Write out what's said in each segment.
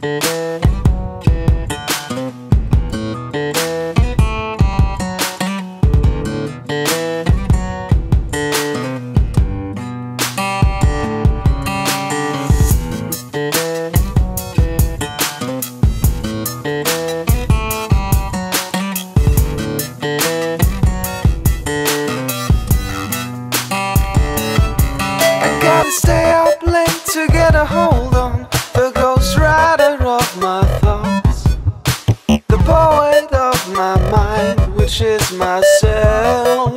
Stay up late to get a hold on the ghost rider of my thoughts, the poet of my mind, which is myself.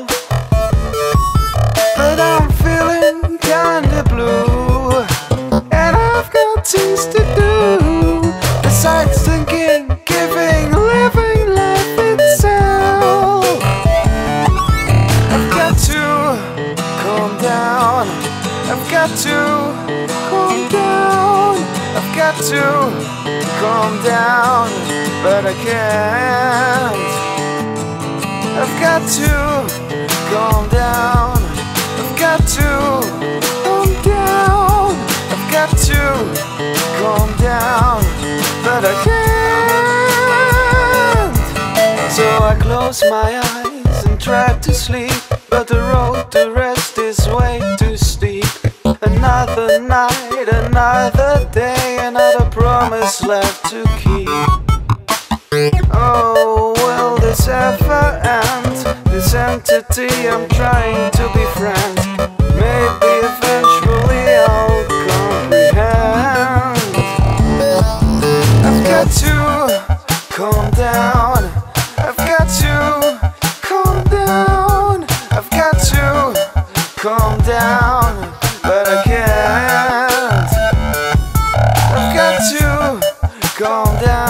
But I'm feeling kinda blue, and I've got things to do besides thinking, giving, living life itself. I've got to calm down, I've got to calm down, I've got to calm down, but I can't. I've got to calm down, I've got to calm down, I've got to calm down, but I can't. So I close my eyes and try to sleep, but the road to rest is way too steep. Another night, another day, another promise left to keep. Oh, will this ever end? This entity I'm trying to befriend, maybe eventually I'll comprehend. I've got to calm down, I've got to calm down, I've got to calm down, but I can't. I've got to calm down.